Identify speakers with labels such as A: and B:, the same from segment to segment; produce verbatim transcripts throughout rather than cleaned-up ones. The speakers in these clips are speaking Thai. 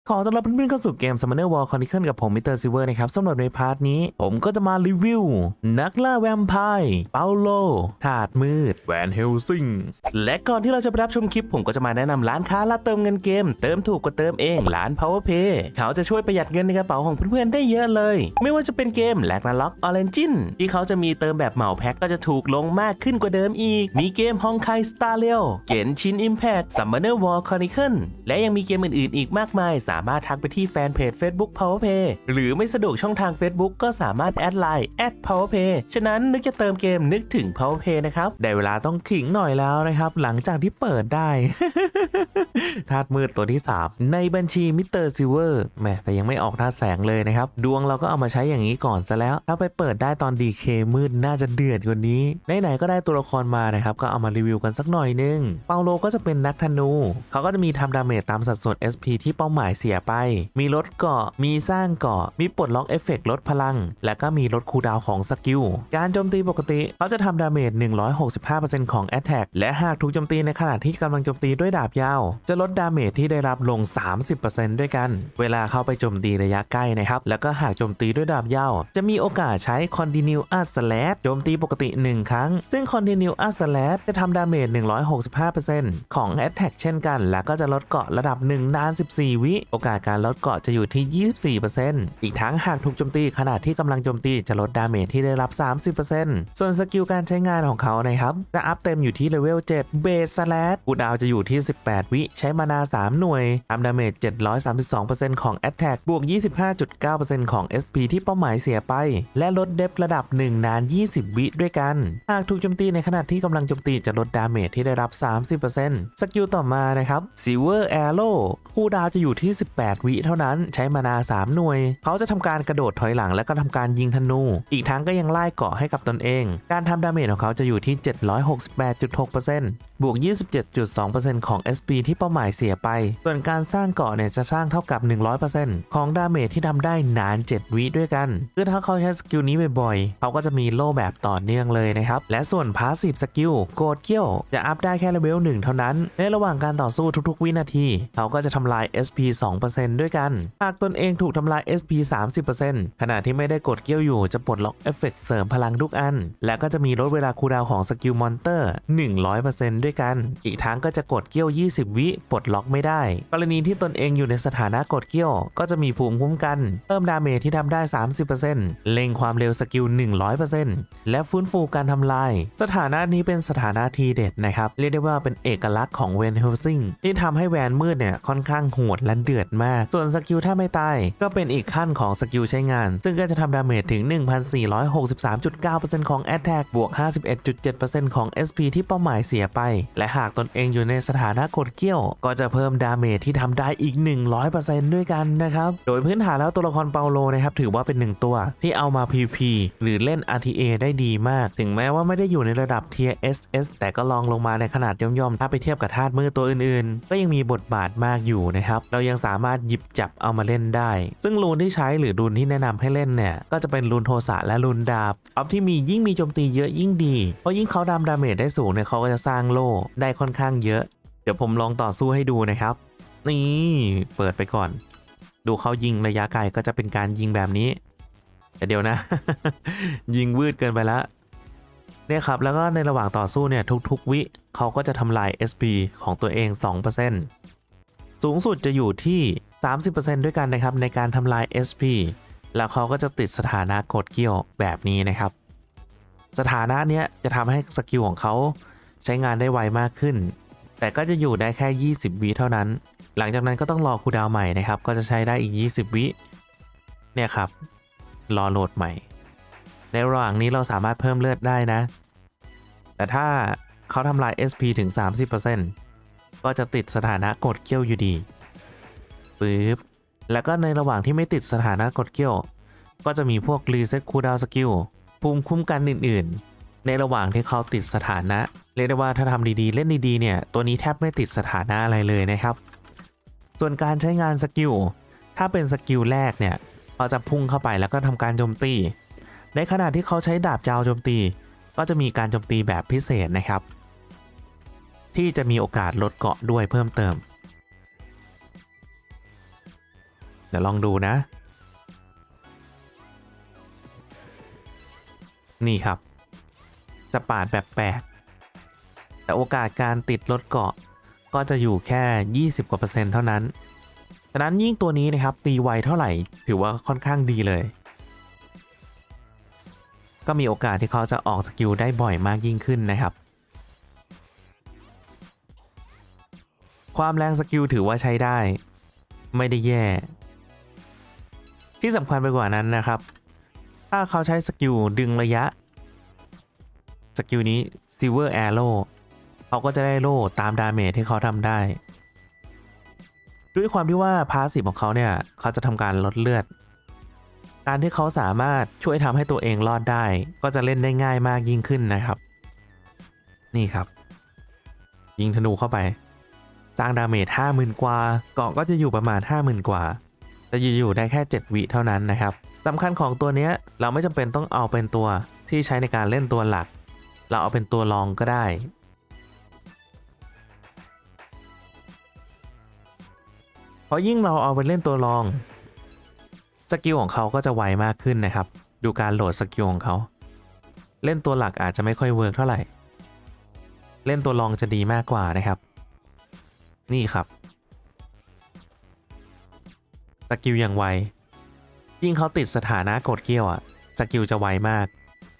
A: ขอต้อนรับเพื่อนๆเข้าสู่เกม Summoner War Chronicle กับผมมิสเตอร์ซิลเวอร์นะครับสำหรับในพาร์ทนี้ผมก็จะมารีวิวนักล่าแวมไพร์เปาโลธาตุมืดแวนเฮลซิงและก่อนที่เราจะไปรับชมคลิปผมก็จะมาแนะนำร้านค้ารับเติมเงินเกมเติมถูกกว่าเติมเองร้าน PowerPay เขาจะช่วยประหยัดเงินในกระเป๋าของเพื่อนๆได้เยอะเลยไม่ว่าจะเป็นเกมแลกนาล็อกออเรนจินที่เขาจะมีเติมแบบเหมาแพ็คก็จะถูกลงมากขึ้นกว่าเดิมอีกมีเกมฮองไคสตาร์เรียลเกนชินอิมแพค Summoner War Chronicle และยังมีเกมอื่นๆอีกมากมายสามารถทักไปที่แฟนเพจ Facebook PowerPay หรือไม่สะดวกช่องทาง Facebook ก็สามารถแอดไลน์ แอท PowerPay ฉะนั้นนึกจะเติมเกมนึกถึง PowerPay นะครับได้เวลาต้องขิงหน่อยแล้วนะครับหลังจากที่เปิดได้ ธาตุมืดตัวที่สามในบัญชีมิสเตอร์ซิลเวอร์แหมแต่ยังไม่ออกธาตุแสงเลยนะครับดวงเราก็เอามาใช้อย่างนี้ก่อนซะแล้วถ้าไปเปิดได้ตอน ดี เค มืดน่าจะเดือดกว่านี้ไหนๆก็ได้ตัวละครมานะครับก็เอามารีวิวกันสักหน่อยนึงเปาโลก็จะเป็นนักธนูเขาก็จะมีทำดาเมจตามสัดส่วน เอส พี ที่เป้าหมายเสียไปมีลดเกาะมีสร้างเกาะมีปลดล็อกเอฟเฟกต์ลดพลังและก็มีลดคูลดาวน์ของสกิลการโจมตีปกติเขาจะทำดาเมจ หนึ่งร้อยหกสิบห้าเปอร์เซ็นต์ ของ Attack และหากถูกโจมตีในขณะที่กำลังโจมตีด้วยดาบยาวจะลดดาเมจที่ได้รับลง สามสิบเปอร์เซ็นต์ ด้วยกันเวลาเข้าไปโจมตีระยะใกล้นะครับแล้วก็หากโจมตีด้วยดาบยาวจะมีโอกาสใช้ Continuous Slash โจมตีปกติหนึ่งครั้งซึ่ง Continuous Slash จะทำดาเมจ หนึ่งร้อยหกสิบห้าเปอร์เซ็นต์ ของ Attack เช่นกันแล้วก็จะลดเกาะระดับหนึ่งนานสิบสี่วิโอกาสการลดเกาะจะอยู่ที่ ยี่สิบสี่เปอร์เซ็นต์ อีกทั้งหากถูกโจมตีขณะที่กำลังโจมตีจะลดดาเมจที่ได้รับ สามสิบเปอร์เซ็นต์ ส่วนสกิลการใช้งานของเขานะครับจะอัพเต็มอยู่ที่เลเวลเจ็ดเบสสแลชคูลดาวน์จะอยู่ที่สิบแปดวิใช้มานาสามหน่วยทำดาเมจ เจ็ดร้อยสามสิบสองเปอร์เซ็นต์ ของ Attack บวก ยี่สิบห้าจุดเก้าเปอร์เซ็นต์ ของ เอส พี ที่เป้าหมายเสียไปและลดเดฟระดับหนึ่งนานยี่สิบวิด้วยกันหากถูกโจมตีในขณะที่กำลังโจมตีจะลดดาเมจที่ได้รับ สามสิบเปอร์เซ็นต์ สกิลต่อมานะครับ Silver Arrow คูลดาวน์จะอยู่ที่สิบแปดวิเท่านั้นใช้มานาสามหน่วยเขาจะทำการกระโดดถอยหลังและก็ทำการยิงธนูอีกทั้งก็ยังไล่เกาะให้กับตนเองการทำดาเมจของเขาจะอยู่ที่ เจ็ดร้อยหกสิบแปดจุดหกเปอร์เซ็นต์ บวก ยี่สิบเจ็ดจุดสองเปอร์เซ็นต์ ของ เอส พี ที่เป้าหมายเสียไปส่วนการสร้างเกาะเนี่ยจะสร้างเท่ากับ หนึ่งร้อยเปอร์เซ็นต์ ของดาเมจที่ทำได้นานเจ็ดวิด้วยกันคือถ้าเขาใช้สกิลนี้บ่อยๆเขาก็จะมีโล่แบบต่อเนื่องเลยนะครับและส่วนพาสซีฟสกิลโกรธเกี้ยวจะอัพได้แค่เลเวลหนึ่งเท่านั้นในระหว่างการต่อสู้ทุกๆวินาทีเขาก็จะทำลาย เอส พี สองเปอร์เซ็นต์ ด้วยกันหากตนเองถูกทำลาย เอส พี สามสิบเปอร์เซ็นต์ ขณะที่ไม่ได้กดเกี้ยวอยู่จะปลดล็อกเอฟเฟกต์เสริมพลังทุกอันและก็จะมีลดเวลาคูลดาวน์ของสกิลมอนเตอร์ หนึ่งร้อยเปอร์เซ็นต์ ด้วยกันอีกทั้งก็จะกดเกี้ยวยี่สิบวิปลดล็อกไม่ได้กรณีที่ตนเองอยู่ในสถานะกดเกี้ยวก็จะมีภูมิคุ้มกันเพิ่มดาเมจที่ทำได้ สามสิบเปอร์เซ็นต์ เล็งความเร็วสกิล หนึ่งร้อยเปอร์เซ็นต์ และฟื้นฟูการทำลายสถานะนี้เป็นสถานะทีเด็ดนะครับเรียกได้ว่าเป็นเอกลักษณ์ของแวนเฮลซิงที่ทำให้แวนมืดเนี่ยค่อนข้างโหดและเดือดมากส่วนสกิลถ้าไม่ตายก็เป็นอีกขั้นของสกิลใช้งานซึ่งก็จะทำดาเมจถึง หนึ่งพันสี่ร้อยหกสิบสามจุดเก้าเปอร์เซ็นต์ ของ Attack บวก ห้าสิบเอ็ดจุดเจ็ดเปอร์เซ็นต์ ของ เอส พี ที่เป้าหมายเสียไปและหากตนเองอยู่ในสถานะกดเกี้ยวก็จะเพิ่มดาเมจที่ทำได้อีก หนึ่งร้อยเปอร์เซ็นต์ ด้วยกันนะครับโดยพื้นฐานแล้วตัวละครเปาโลนะครับถือว่าเป็นหนึ่งตัวที่เอามา พี วี พี หรือเล่น อาร์ ที เอ ได้ดีมากถึงแม้ว่าไม่ได้อยู่ในระดับ Tier เอส เอส แต่ก็ลองลงมาในขนาดย่อมๆถ้าไปเทียบกับธาตุมืดตัวอื่นๆก็ยังมีบทบาทมากอยู่นะครับเรายังสามารถหยิบจับเอามาเล่นได้ซึ่งรูนที่ใช้หรือรูนที่แนะนำให้เล่นเนี่ยก็จะเป็นรูนโทสะและรูนดาบออฟที่มียิ่งมีโจมตีเยอะยิ่งดีเพราะยิ่งเขาดำดาเมจได้สูงเนี่ยเขาก็จะสร้างโล่ได้ค่อนข้างเยอะเดี๋ยวผมลองต่อสู้ให้ดูนะครับนี่เปิดไปก่อนดูเขายิงระยะไกลก็จะเป็นการยิงแบบนี้แต่เดี๋ยวนะ ยิงวืดเกินไปแล้วเนี่ยครับแล้วก็ในระหว่างต่อสู้เนี่ยทุกๆวิเขาก็จะทำลาย เอส พี ของตัวเอง สองเปอร์เซ็นต์ สูงสุดจะอยู่ที่ สามสิบเปอร์เซ็นต์ ด้วยกันนะครับในการทำลาย เอส พี แล้วเขาก็จะติดสถานะกดเกี้ยวแบบนี้นะครับสถานะเนี้ยจะทำให้สกิลของเขาใช้งานได้ไวมากขึ้นแต่ก็จะอยู่ได้แค่ยี่สิบวิเท่านั้นหลังจากนั้นก็ต้องรอคูลดาวน์ใหม่นะครับก็จะใช้ได้อีกยี่สิบวิเนี่ยครับรอโหลดใหม่ในระหว่างนี้เราสามารถเพิ่มเลือดได้นะแต่ถ้าเขาทำลาย เอส พี ถึง สามสิบเปอร์เซ็นต์ ก็จะติดสถานะกดเกี้ยวอยู่ดีปึ๊บแล้วก็ในระหว่างที่ไม่ติดสถานะกดเกี้ยวก็จะมีพวกรีเซ็ตคูลดาวน์สกิลภูมิคุ้มกันอื่นๆในระหว่างที่เขาติดสถานะเรียกได้ว่าถ้าทำดีๆเล่นดีๆเนี่ยตัวนี้แทบไม่ติดสถานะอะไรเลยนะครับส่วนการใช้งานสกิลถ้าเป็นสกิลแรกเนี่ยเขาจะพุ่งเข้าไปแล้วก็ทำการโจมตีในขณะที่เขาใช้ดาบยาวโจมตีก็จะมีการโจมตีแบบพิเศษนะครับที่จะมีโอกาสลดเกาะด้วยเพิ่มเติมเดี๋ยวลองดูนะนี่ครับจะปาดแบบแปลกแต่โอกาสการติดรถเกาะก็จะอยู่แค่ยี่สิบกว่าเปอร์เซ็นต์เท่านั้นฉะนั้นยิ่งตัวนี้นะครับตีไวเท่าไหร่ถือว่าค่อนข้างดีเลยก็มีโอกาสที่เขาจะออกสกิลได้บ่อยมากยิ่งขึ้นนะครับความแรงสกิลถือว่าใช้ได้ไม่ได้แย่ที่สำคัญไปกว่านั้นนะครับถ้าเขาใช้สกิลดึงระยะสกิลนี้ Silver Arrow เขาก็จะได้โล่ตามดาเมจที่เขาทำได้ด้วยความที่ว่าพาสซีฟของเขาเนี่ยเขาจะทำการลดเลือดการที่เขาสามารถช่วยทำให้ตัวเองรอดได้ก็จะเล่นได้ง่ายมากยิ่งขึ้นนะครับนี่ครับยิงธนูเข้าไปสร้างดาเมจ ห้าหมื่น กว่าเกาะก็จะอยู่ประมาณ ห้าหมื่น กว่าจะอยู่ได้แค่เจ็ดวิเท่านั้นนะครับสำคัญของตัวนี้เราไม่จำเป็นต้องเอาเป็นตัวที่ใช้ในการเล่นตัวหลักเราเอาเป็นตัวรองก็ได้เพราะยิ่งเราเอาไปเล่นตัวรองสกิลของเขาก็จะไวมากขึ้นนะครับดูการโหลดสกิลของเขาเล่นตัวหลักอาจจะไม่ค่อยเวิร์กเท่าไหร่เล่นตัวรองจะดีมากกว่านะครับนี่ครับสกิลอย่างไวยิ่งเขาติดสถานะกดเกี้ยวอะสกิลจะไวมาก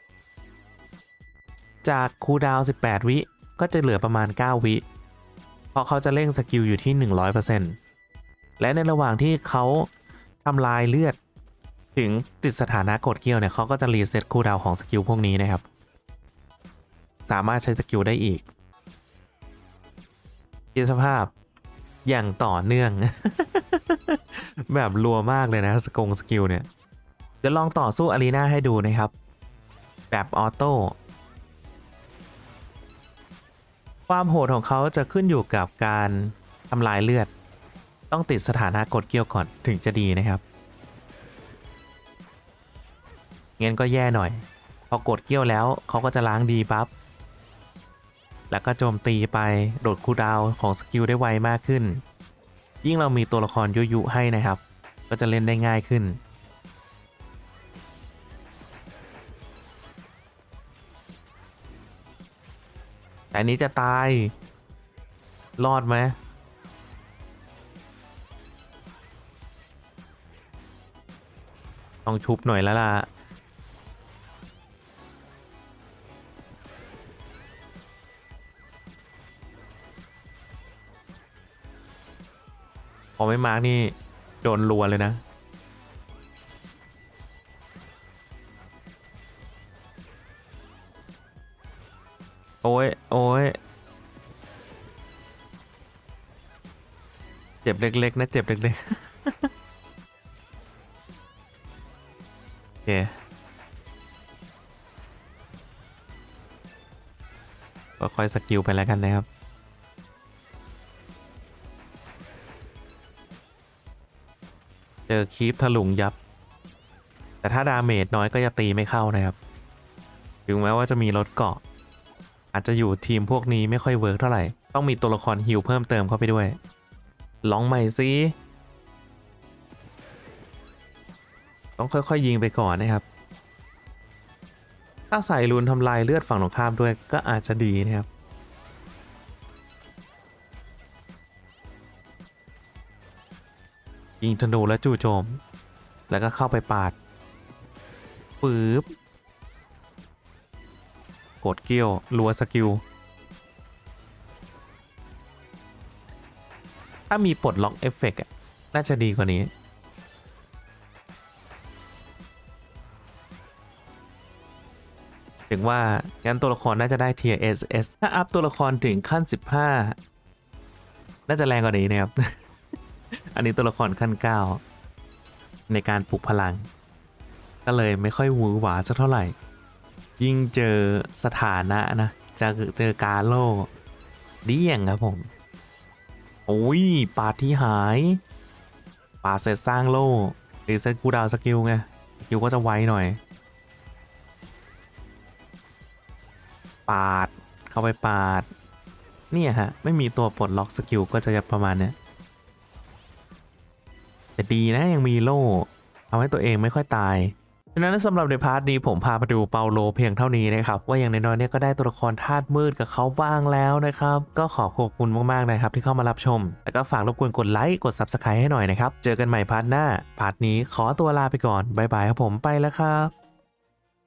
A: จากคูลดาวน์สิบแปดวิก็จะเหลือประมาณเก้าวิเพราะเขาจะเร่งสกิลอยู่ที่ หนึ่งร้อยเปอร์เซ็นต์ และในระหว่างที่เขาทำลายเลือดถึงติดสถานะกดเกี้ยวเนี่ยเขาก็จะรีเซ็ตคูลดาวน์ของสกิลพวกนี้นะครับสามารถใช้สกิลได้อีกคิดสภาพอย่างต่อเนื่อง แบบรัวมากเลยนะสกงสกิลเนี่ยจะลองต่อสู้อารีนาให้ดูนะครับแบบออโต้ความโหดของเขาจะขึ้นอยู่กับการทำลายเลือดต้องติดสถานะกดเกี้ยวก่อนถึงจะดีนะครับงั้นก็แย่หน่อยพอกดเกี้ยวแล้วเขาก็จะล้างดีปั๊บแล้วก็โจมตีไปโดดคูลดาวน์ของสกิลได้ไวมากขึ้นยิ่งเรามีตัวละครยุยุให้นะครับก็จะเล่นได้ง่ายขึ้นแต่นี้จะตายรอดไหมต้องชุบหน่อยแล้วล่ะพอไม่มาร์กนี่โดนรัวเลยนะโอ้ยโอ้ยเจ็บเล็กๆนะเจ็บเล็กๆ โอเคก็ค่อยสกิลไปแล้วกันนะครับเจอคีปถลุงยับแต่ถ้าดาเมจน้อยก็จะตีไม่เข้านะครับถึงแม้ว่าจะมีรถเกาะอาจจะอยู่ทีมพวกนี้ไม่ค่อยเวิร์กเท่าไหร่ต้องมีตัวละครฮิลเพิ่มเติมเข้าไปด้วยลองใหม่สิต้องค่อยๆยิงไปก่อนนะครับถ้าใส่รูนทำลายเลือดฝั่งตรงข้ามด้วยก็อาจจะดีนะครับยิงธนูและจู่โจมแล้วก็เข้าไปปาดปื๊บกดเกี้ยวรัวสกิลถ้ามีปลดล็อกเอฟเฟกต์น่าจะดีกว่านี้ถึงว่างั้นตัวละครน่าจะได้เทียร์ เอส เอส ถ้าอัพตัวละครถึงขั้นสิบห้าน่าจะแรงกว่านี้นะครับ อันนี้ตัวละครขั้นเก้าในการปลุกพลังก็เลยไม่ค่อยหวือหวาสักเท่าไหร่ยิ่งเจอสถานะนะจะเจอกาโลเดี่ยงครับผมโอ้ยปาดที่หายปาดเสร็จสร้างโล่รีเซ็ตคูลดาวน์สกิลไงสกิลก็จะไวหน่อยปาดเข้าไปปาดเนี่ยฮะไม่มีตัวปลดล็อกสกิลก็จะประมาณเนี้ยแต่ดีนะยังมีโล่ทำให้ตัวเองไม่ค่อยตายฉะนั้นสำหรับในพาร์ทนี้ผมพามาดูเปาโลเพียงเท่านี้นะครับว่าอย่างน้อยๆเนี่ยก็ได้ตัวละครธาตุมืดกับเขาบ้างแล้วนะครับก็ขอขอบคุณมากๆนะครับที่เข้ามารับชมแล้วก็ฝากรบกวนกดไลค์กด ซับสไครบ์ ให้หน่อยนะครับเจอกันใหม่พาร์ทหน้าพาร์ทนี้ขอตัวลาไปก่อนบ๊ายบายครับผมไปแล้วครับ